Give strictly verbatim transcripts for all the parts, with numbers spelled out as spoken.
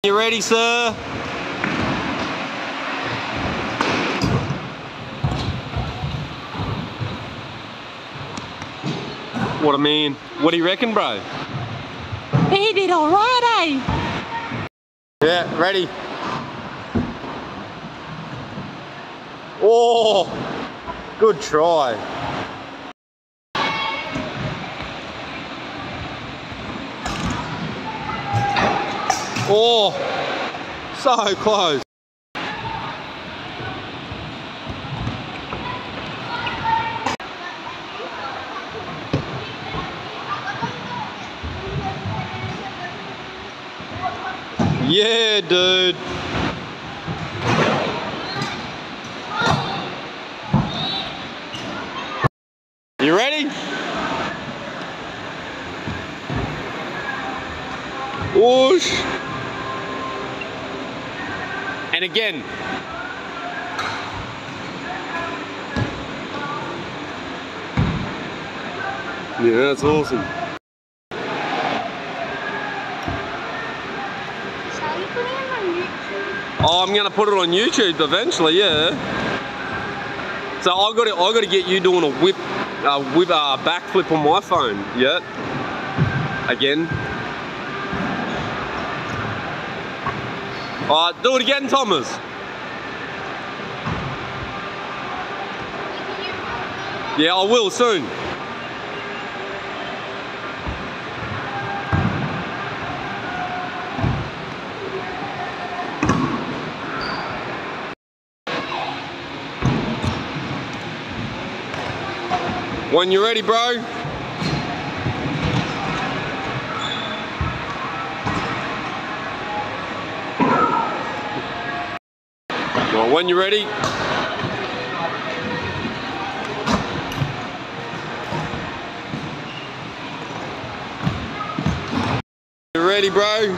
You ready, sir? What a man. What do you reckon, bro? He did all right, eh? Yeah, ready. Oh, good try. Oh, so close. Yeah, dude. You ready? Whoosh. And again. Yeah, that's awesome. Shall you put it on YouTube? Oh, I'm gonna put it on YouTube eventually, yeah. So I got to, I got to get you doing a whip, uh, whip, uh, backflip on my phone, yeah. Again. All right, do it again, Thomas. Yeah, I will soon. When you're ready, bro. Well, when you're ready. You ready, bro?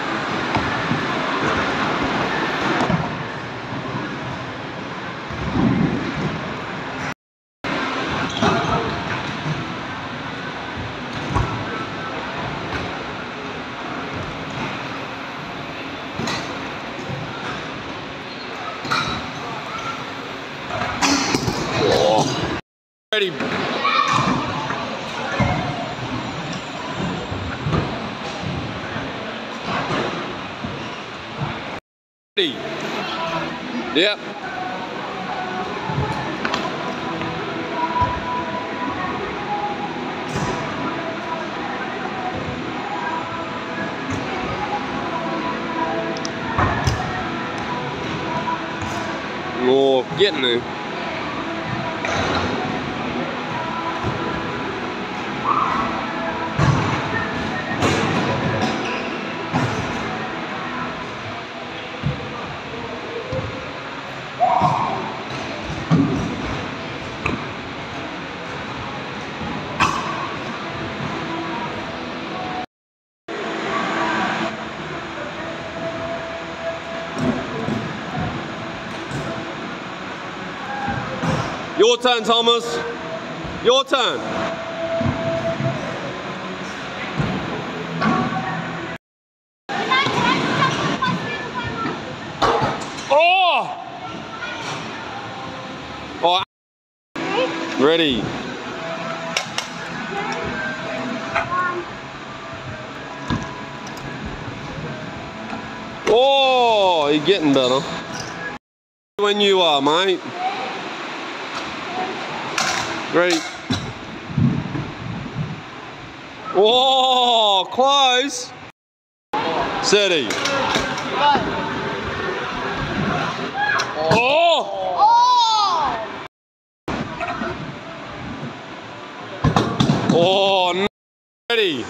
Ready. Ready. Yep. Oh, getting there. Your turn, Thomas. Your turn. Oh! Oh. Ready. Oh, you're getting better. When you are, mate. Ready. Oh, close. Steady. Oh! Oh, no. Ready.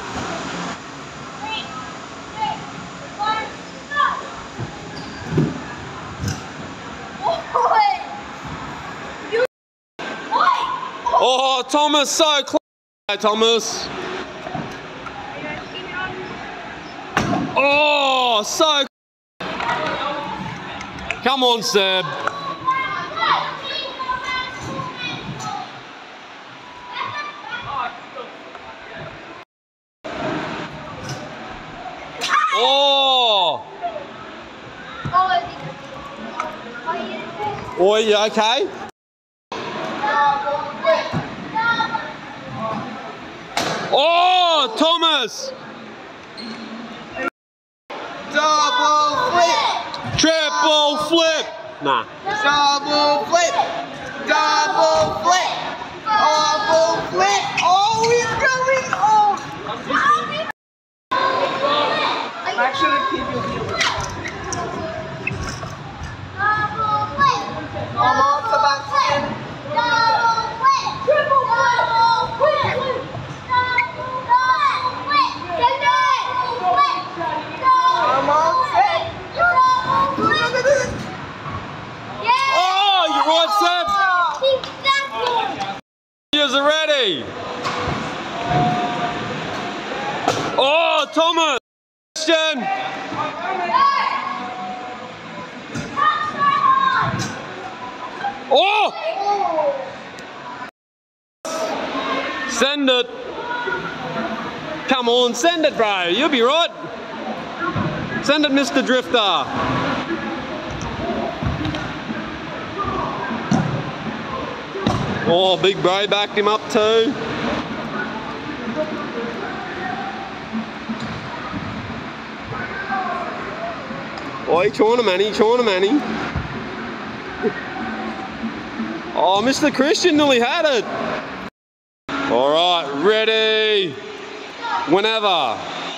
Oh, Thomas, so close. Hey, Thomas. Oh, so. Come on, Seb. Oh. Oi, you okay? Oh, Thomas! Double flip! Triple flip! Nah. Double flip! Double flip! Double flip! Oh, he's going! Oh! Actually, keep your heel. Almost about ten. Triple flip! Almost set. Oh, you right, Seth? Yours are ready. Oh, Thomas! Christian! Oh! Send it. Come on, send it, bro. You'll be right. Send it, Mister Drifter. Oh, Big Bro backed him up too. Oh, he's trying to manny, he's trying to manny. Oh, Mister Christian nearly had it. All right, ready. Whenever.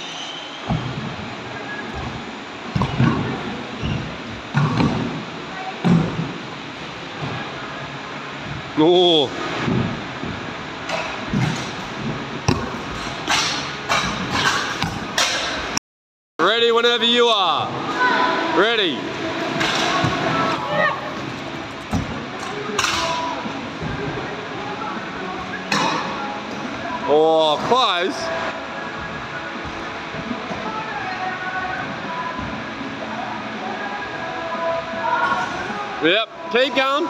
Oh. Ready whenever you are. Ready. Oh, close. Yep, keep going.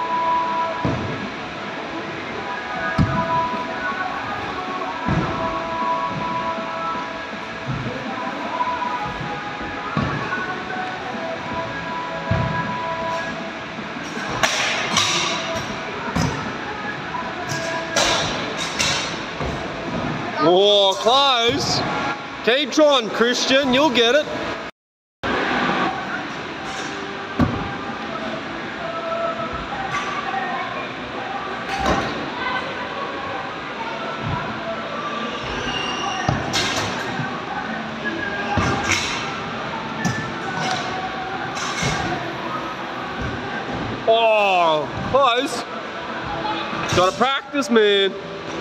Oh, close. Keep trying, Christian, you'll get it. Oh, close. Gotta practice, man.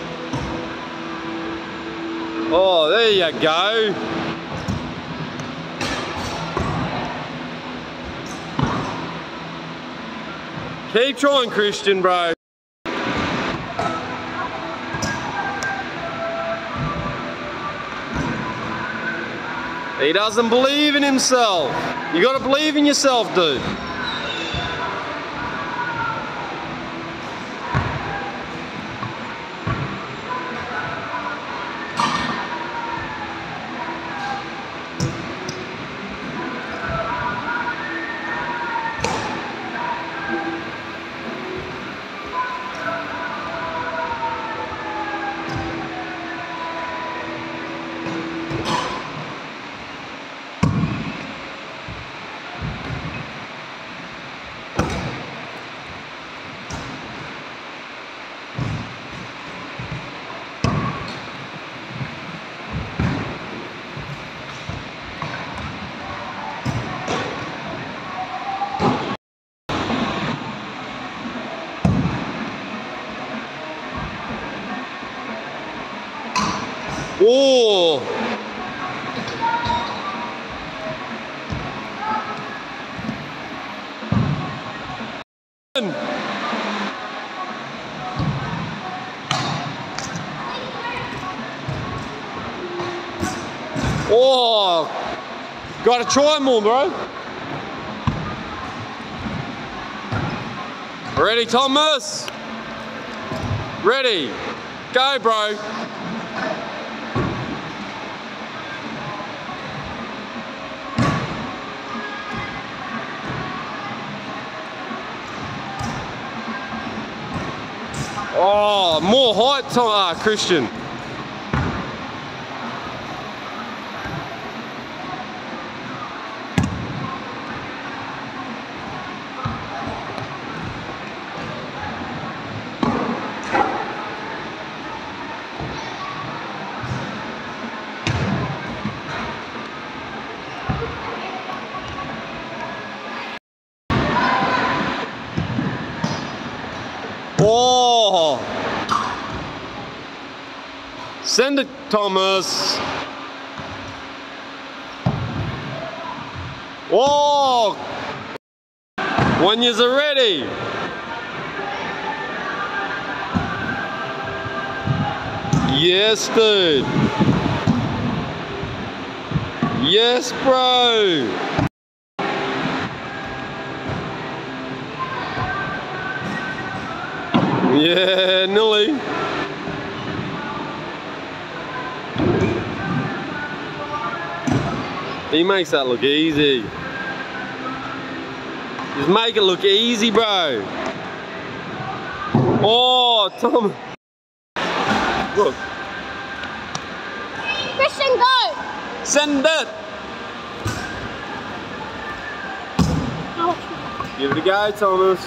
Oh, there you go. Keep trying, Christian, bro. He doesn't believe in himself. You gotta believe in yourself, dude. Oh! Oh! Gotta try more, bro. Ready, Thomas? Ready. Go, bro. Oh, more height, Tom, uh, Christian. Oh! Send it, Thomas. Oh! When you're ready. Yes, dude. Yes, bro. Yeah, nearly. He makes that look easy. Just make it look easy, bro. Oh, Tom. Look. Christian, go! Send it. Give it a go, Thomas.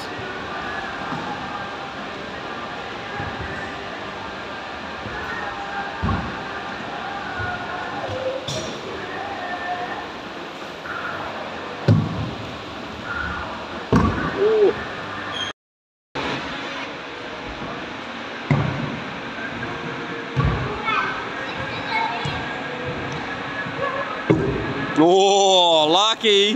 Oh, lucky.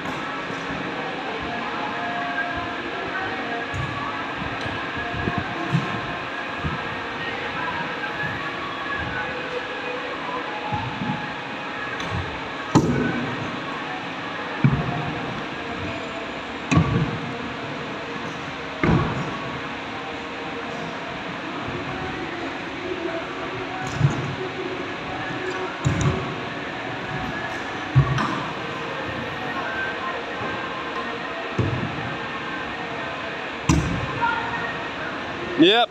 Yep.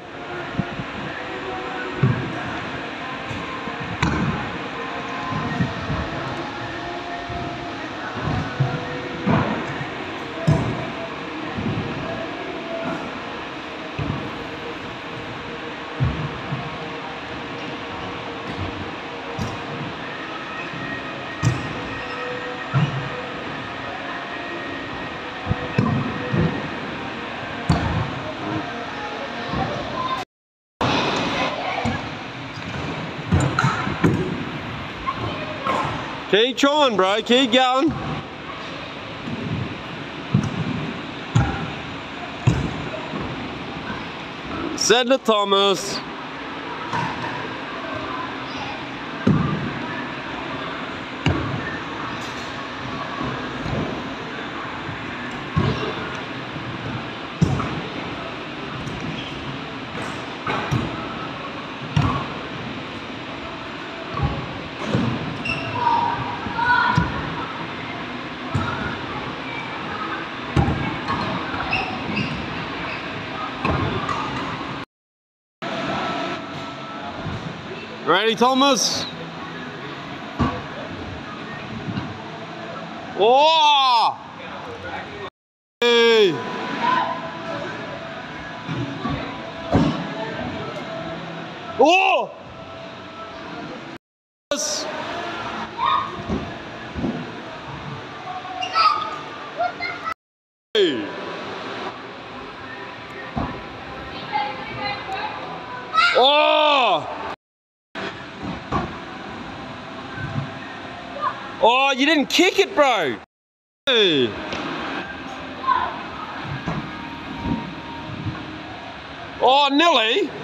Keep trying, bro. Keep going. Send it, Thomas. Ready, Thomas? Oh! Hey! Oh! Yes! Hey! Oh! Oh, you didn't kick it, bro. Hey. Oh, Nelly.